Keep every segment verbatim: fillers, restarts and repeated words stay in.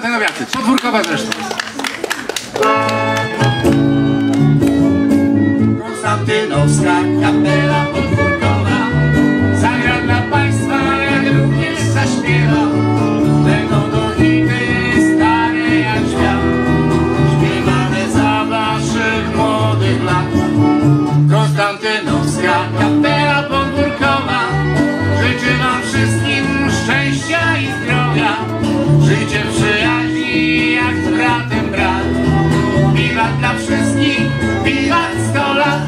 Konstantynowiacy, podwórkowa zresztą. Konstantynowska kapela podwórkowa zagra dla państwa, jak również zaśpiewa. Będą to hity stare jak świat, śpiewane za waszych młodych lat. Konstantynowska kapela podwórkowa życzy wam wszystkim szczęścia i zdrowia. Życie przyjaźni jak z bratem brat. Wiwat dla wszystkich, wiwat sto lat.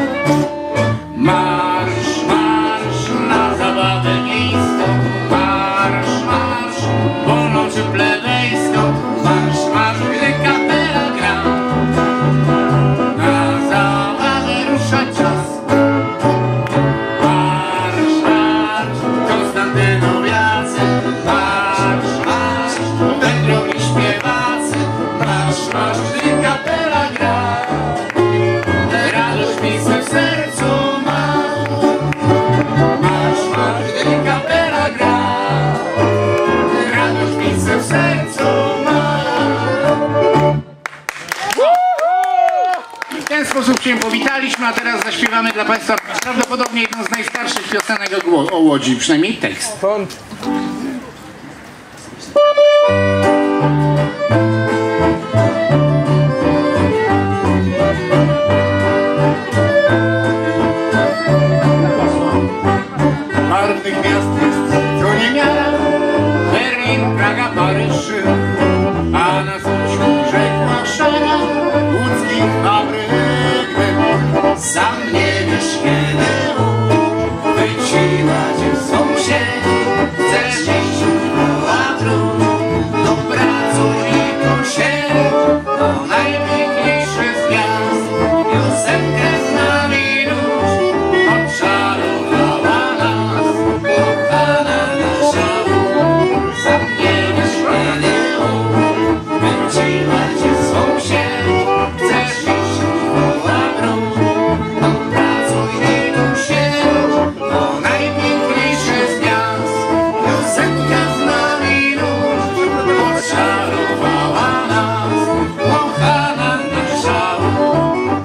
Marsz, marsz na zabawę miejską. Marsz, marsz, wolno czy plebejską. Marsz, marsz, gdy kapela gra. Na zabawę rusza czas. Marsz, marsz, Konstantynowiacy. Marsz, marsz, wędrowni śpiewacy. Marsz, marsz, gdy kapela gra. Radość miejsce w sercu ma. Marsz, marsz, gdy kapela gra. Radość miejsce w sercu ma. W ten sposób się powitaliśmy, a teraz zaśpiewamy dla państwa prawdopodobnie jedną z najstarszych piosenek o, o Łodzi, przynajmniej tekst. Barwnych miast jest co niemiara, Berlin, Praga, Paryż, a na wschód rzekła szara łódzkich fabryk. Sam nie wiesz kiedy wyciła cię sąsiedzi, chcesz iść do wróć, to pracuj i tu siedź, to najpiękniejszy z gwiazd, piosenkę z nami ludź, odczarowała nas, kochana nasza Łódź. Sam nie wiesz kiedy wyciła cię sąsiedzi, chcesz iść do wróć, to pracuj i tu siedź, to najpiękniejszy z gwiazd, piosenka z nami ludź, odczarowała nas, kochana nasza Łódź.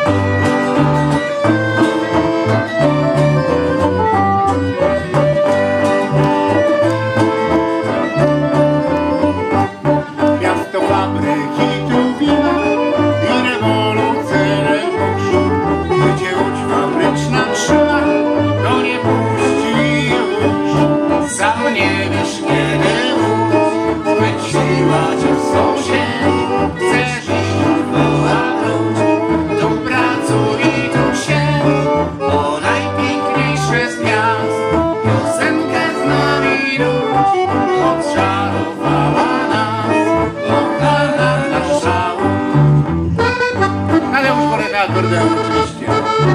Miasto fabryki, tu wina i rewolucyjnych burz. Gdzie łódź fabryczna trzyma, to nie puści już. Sam nie wiesz kiedy łódź chwyciła cię w sąsiedzi, chcesz iść do wróć, to pracuj i tu siedź, to najpiękniejsze z gwiazd, piosenkę z nami ludź, odczarowała nas, kochana nasza Łódź. Ale już porę na akordeon oczywiście.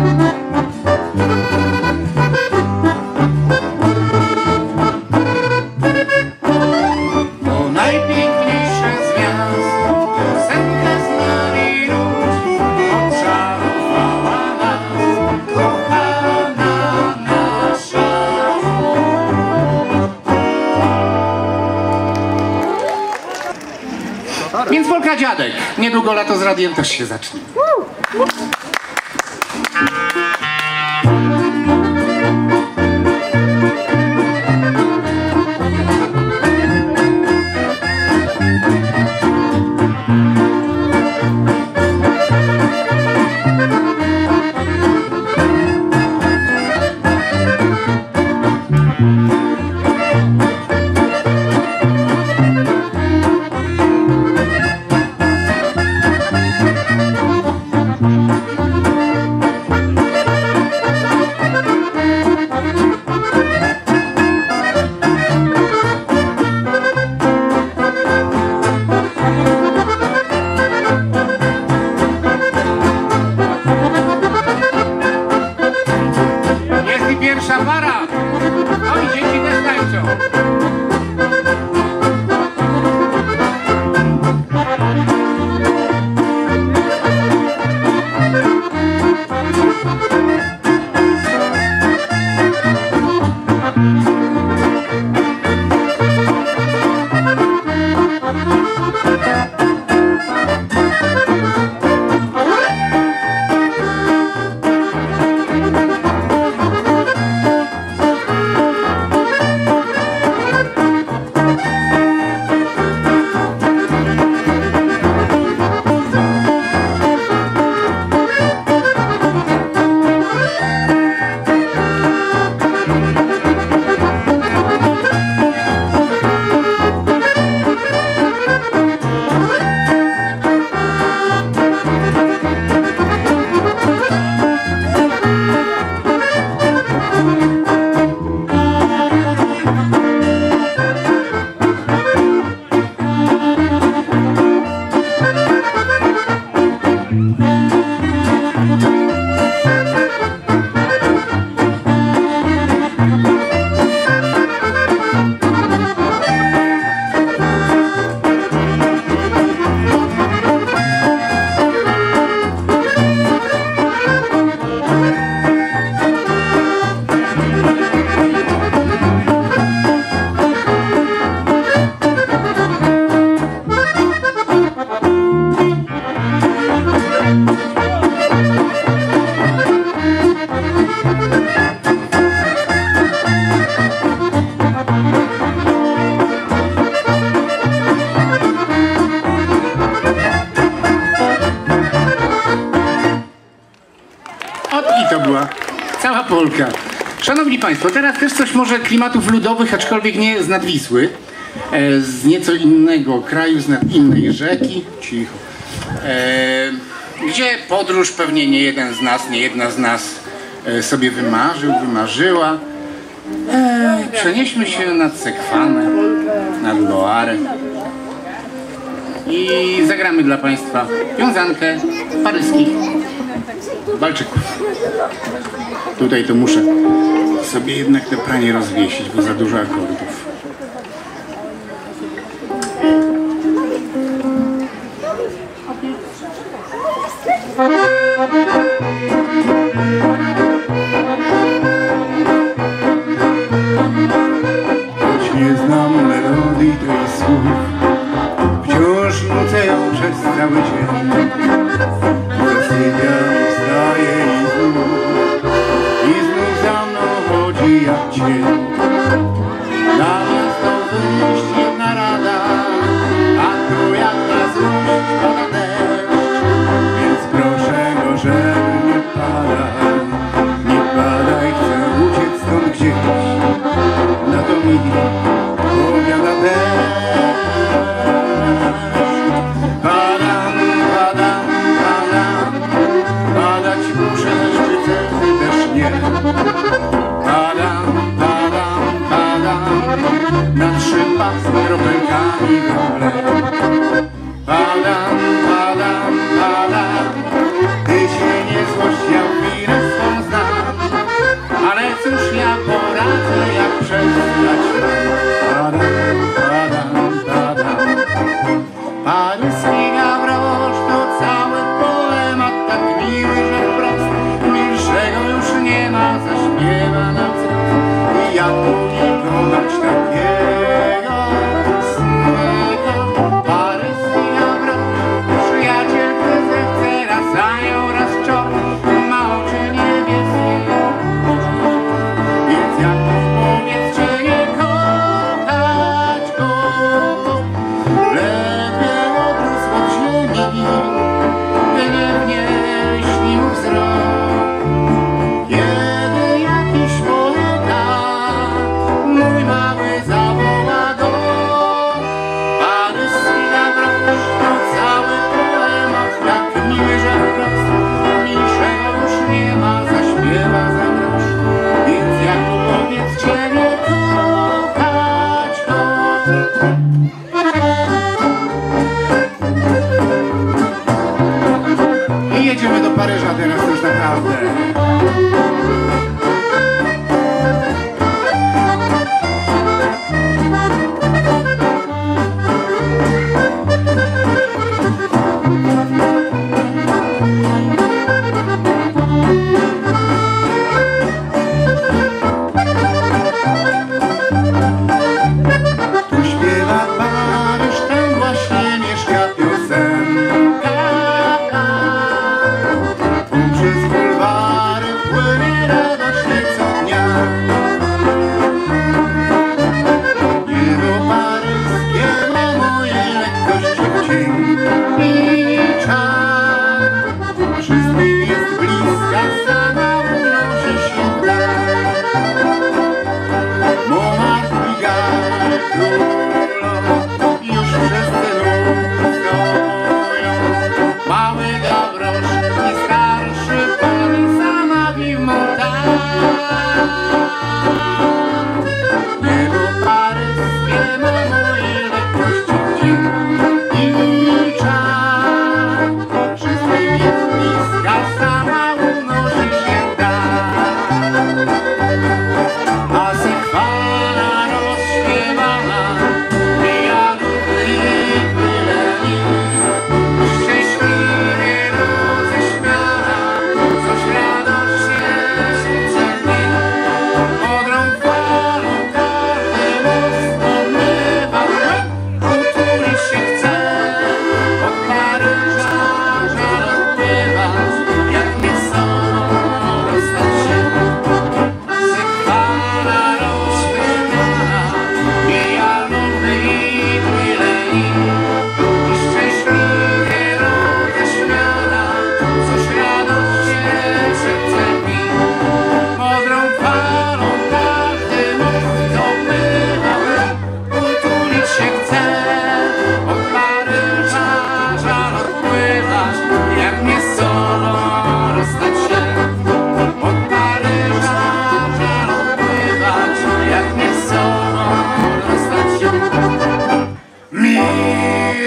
To najpiękniejsze z gwiazd, piosenkę z nami ludź, odczarowała nas, kochana nasza Łódź. Więc Polka Dziadek. Niedługo lato z radiem też się zacznie. Cała Polka. Szanowni Państwo, teraz też coś może klimatów ludowych, aczkolwiek nie z Nadwisły, e, z nieco innego kraju, z nad innej rzeki, cicho, e, gdzie podróż pewnie nie jeden z nas, nie jedna z nas e, sobie wymarzył, wymarzyła. E, przenieśmy się nad Sekwanę, nad Loarę i zagramy dla Państwa wiązankę paryskich walczyków. Tutaj to muszę sobie jednak te pranie rozwiesić, bo za dużo akordów. Choć nie znam melodii tej słów, wciąż nucę ją przez cały dzień. Zasypiam, wstaję i znów, i znów za mną chodzi jak cień. Na miasto wyjść jedna rada, a tu jak na złość pada deszcz. Więc proszę go, żeby nie padał, nie padaj, chcę uciec stąd gdzieś. Na to mi powiada deszcz. Padam, padam, padam, padać muszę, szczycę też nie. Padam, padam, padam, na trzy pasy kropelkami we mgle. Padam, padam, padam, ty się nie złość, ja chwilę swą znam. Ale cóż ja poradzę, jak przestać mam. Padam, padam, padam, paryski gawrosz to cały poemat, tak miły, że wprost milszego już nie ma, zaśpiewa na wzrost. I ja umiem kochać takiego snego. Paryski gawrosz, przyjacielkę zechce, raz anioł, raz czor, ma oczy niebieskie. Więc jak mu powiedzcie nie kochać go, lepiej odwrócić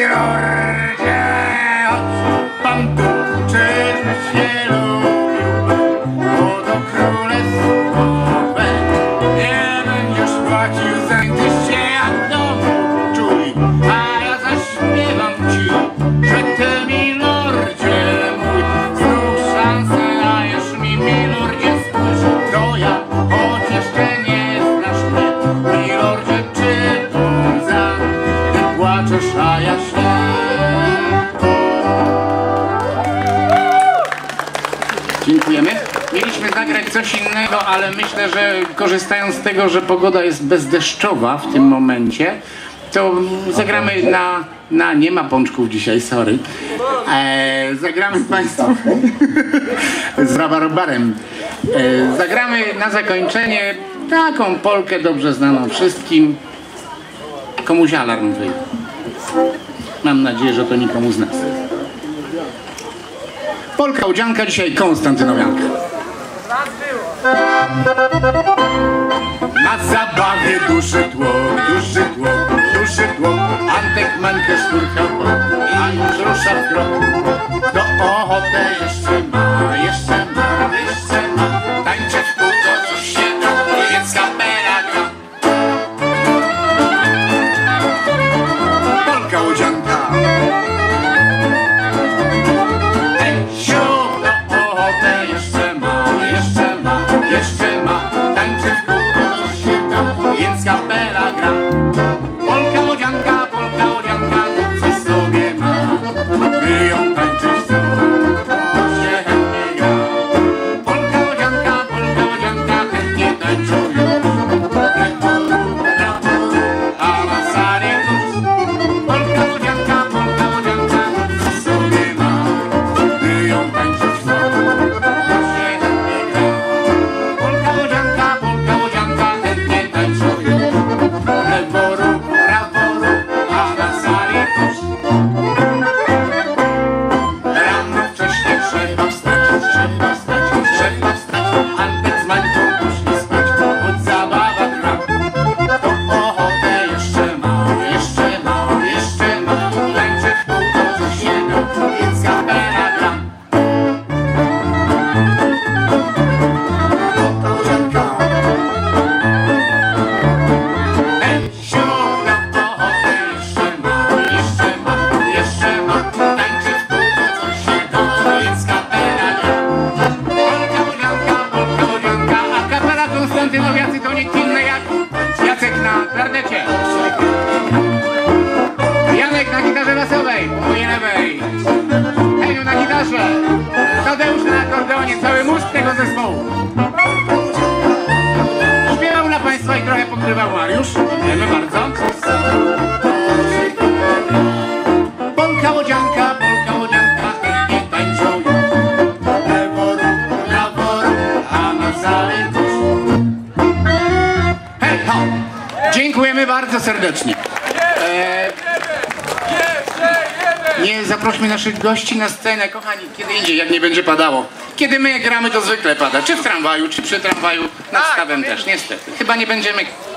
milordzie, chodź pan tu, czyżbyś się lubił, bo to królestwo me. Nie będziesz płacił za tyś się jak w domu czuli, a ja zaśpiewam ci, że ty milordzie mój, znów szansę dajesz mi milordzie, spójrz, to ja, choć jeszcze nie znasz mnie, milordzie, czy to za, ty płaczesz, a ja śnię. Dziękujemy. Mieliśmy nagrać coś innego, ale myślę, że korzystając z tego, że pogoda jest bezdeszczowa w tym momencie, to zagramy na... na nie ma pączków dzisiaj, sorry. E, zagramy Państwu z rabarbarem. E, zagramy na zakończenie taką polkę dobrze znaną wszystkim. Komuś alarm wyjdzie. Mam nadzieję, że to nikomu z nas. Polka udzianka, dzisiaj konstantynowianka. Na zabawie duszy tłok, duszy tłok, duszy tłok, Antek Mankę szturcha, a już rusza w krok. To ochotę jeszcze ma, jeszcze ma, jeszcze ma, tańczy w kółko, coś się da, więc kapela gra. Polka łodzianka. Siu, to ochotę jeszcze ma, jeszcze ma, jeszcze ma, tańczy w kółko, coś się da, więc kapela gra. Polka łodzianka, polka łodzianka, to coś sobie ma, by ją tańczyć chcą, to się chętnie gra. Polka łodzianka, polka łodzianka, chętnie tańczą ją. A na sali tuż. Polka łodzianka, polka łodzianka, to coś sobie ma, by ją tańczyć chcą, to się chętnie gra. Polka łodzianka, polka łodzianka, chętnie tańczą ją. Lewo ruch, prawo ruch, a na sali tuż. Rano wcześnie trzeba wstać, trzeba wstać, trzeba wstać. Antek z Mańką poszli spać, choć zabawa trwa. To ochotę jeszcze ma, jeszcze ma, jeszcze ma, tańczy w kółko, coś się da, więc kapela gra. Polka łodzianka. Hej, siu, na ochotę jeszcze ma, jeszcze ma, jeszcze ma, tańczy w kółko, coś się da, więc kapela gra. Polka łodzianka, polka łodzianka, A kapela konstantynowiacy to nikt inny jak Jacek na klarnecie, Janek na gitarze basowej, po mojej lewej, Heniu na gitarze, Tadeusz na akordeonie, cały mózg tego zespołu. Śpiewał dla Państwa i trochę pokrywał Mariusz. Dziękujemy bardzo. Polka łodzianka, polka łodzianka, chętnie tańczą ją. Lewo ruch, prawo ruch, a na sali tuż. Hej, ho! Dziękujemy bardzo serdecznie. E, nie zaprośmy naszych gości na scenę, kochani, kiedy indziej, jak nie będzie padało. Kiedy my gramy, to zwykle pada. Czy w tramwaju, czy przy tramwaju, nad stawem też, niestety. Chyba nie będziemy